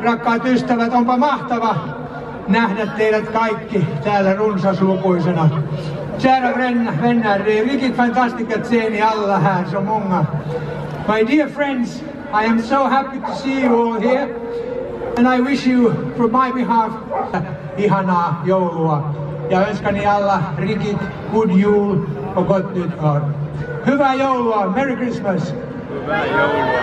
rakkaat ystävät, onpa mahtava nähdä teidät kaikki täällä runsaslukuisena. Kära vänner, det är riktigt fantastiskt att se ni alla här, så många. My dear friends, I am so happy to see you all here, and I wish you, from my behalf, ihanaa joulua. Ja önskani alla riktigt god jul och gott nytt år. Hyvää joulua, Merry Christmas! Hyvää joulua!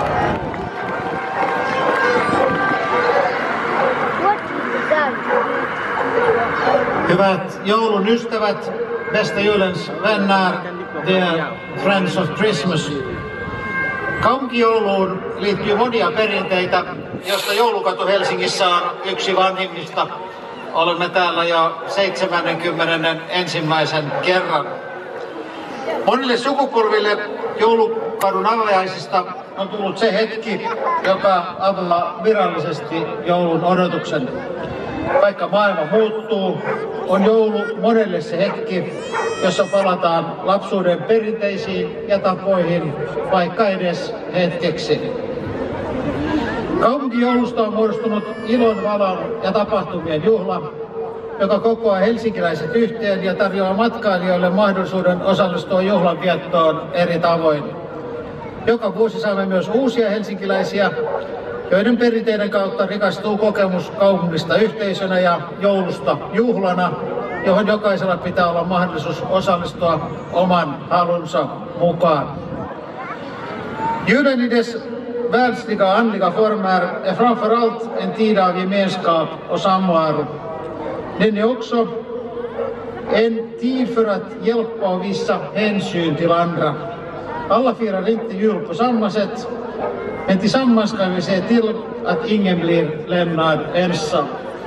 Hyvät joulun ystävät, bästa julens vänner, dear friends of Christmas. Kaupunkijouluun liittyy monia perinteitä, joista Joulukatu Helsingissä on yksi vanhimmista. Olemme täällä jo 71. kerran. Monille sukupolville Joulukadun avajaisista on tullut se hetki, joka avaa virallisesti joulun odotuksen. Vaikka maailma muuttuu, on joulu monelle se hetki, jossa palataan lapsuuden perinteisiin ja tapoihin, vaikka edes hetkeksi. Kaupunkijoulusta on muodostunut ilon, valon ja tapahtumien juhla, joka kokoaa helsinkiläiset yhteen ja tarjoaa matkailijoille mahdollisuuden osallistua juhlan viettoon eri tavoin. Joka vuosi saamme myös uusia helsinkiläisiä, joiden perinteiden kautta rikastuu kokemus kaupungista yhteisönä ja joulusta juhlana, johon jokaisella pitää olla mahdollisuus osallistua oman halunsa mukaan. Julen i dess världsliga andliga former är framför allt en tid av gemenskap och samvaro. Den är också en tid för att hjälpa och visa hänsyn till andra. Alla firar inte jul på samma sätt, men tillsammans kan vi se till att ingen blir lämnad ensam.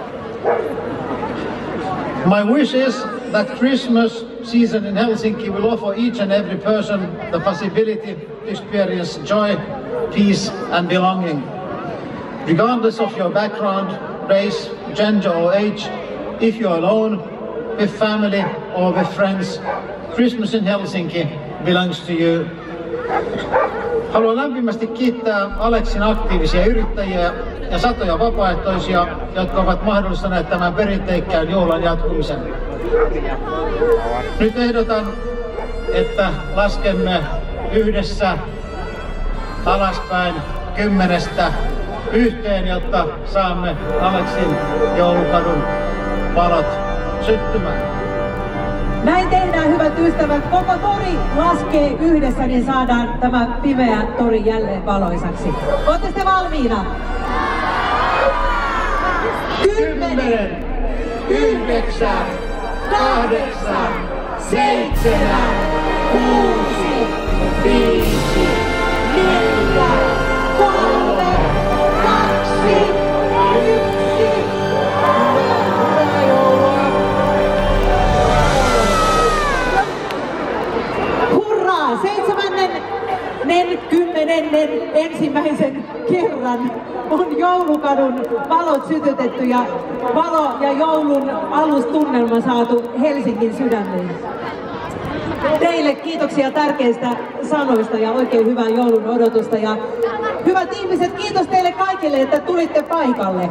My wish is that Christmas season in Helsinki will offer each and every person the possibility to experience joy, peace and belonging. Regardless of your background, race, gender or age, if you're alone, with family or with friends, Christmas in Helsinki belongs to you. Haluan lämpimästi kiittää Aleksin aktiivisia yrittäjiä ja satoja vapaaehtoisia, jotka ovat mahdollistaneet tämän perinteikkään juhlan jatkumisen. Nyt ehdotan, että laskemme yhdessä alaspäin 10 yhteen, jotta saamme Aleksin joulukadun valot syttymään. Näin tehdään, hyvät ystävät. Koko tori laskee yhdessä, niin saadaan tämä pimeä tori jälleen valoisaksi. Ootte te valmiina? 10, 9, 8, 7, 6, 5, 4, 3, 2, 1. Hurraa! 71. kerran on Joulukadun valot sytytetty ja valo ja joulun alustunnelma saatu Helsingin sydämeen. Teille kiitoksia tärkeistä sanoista ja oikein hyvää joulun odotusta. Ja hyvät ihmiset, kiitos teille kaikille, että tulitte paikalle.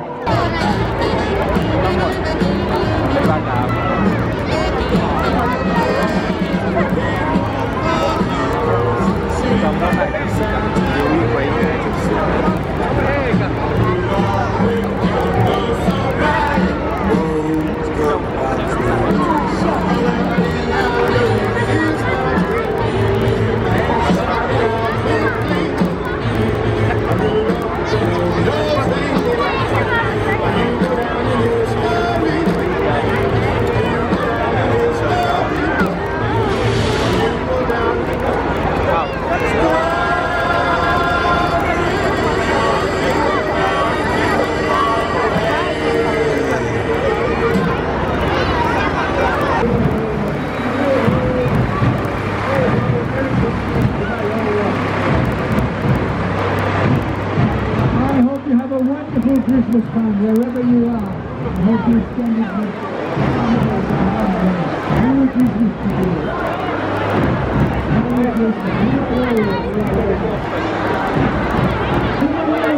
Christmas time, wherever you are. I hope you spend it with Merry Christmas to you. Merry Christmas.